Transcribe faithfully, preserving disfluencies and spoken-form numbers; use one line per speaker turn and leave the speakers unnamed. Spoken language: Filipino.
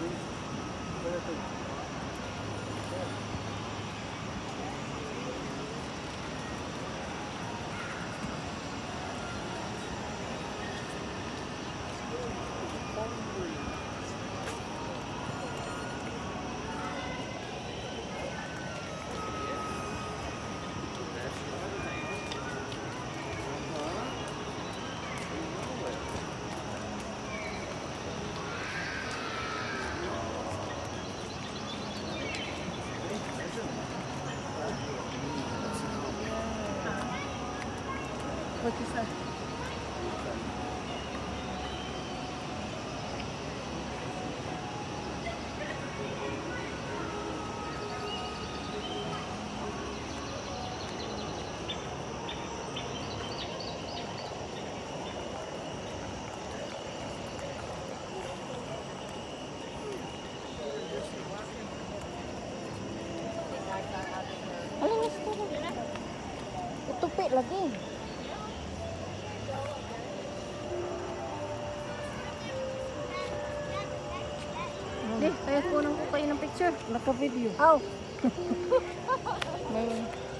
What you say? Alam mo ito. Itupi lagi. Hindi, kaya kunan ko kayo ng picture. Naka-video. Oh. May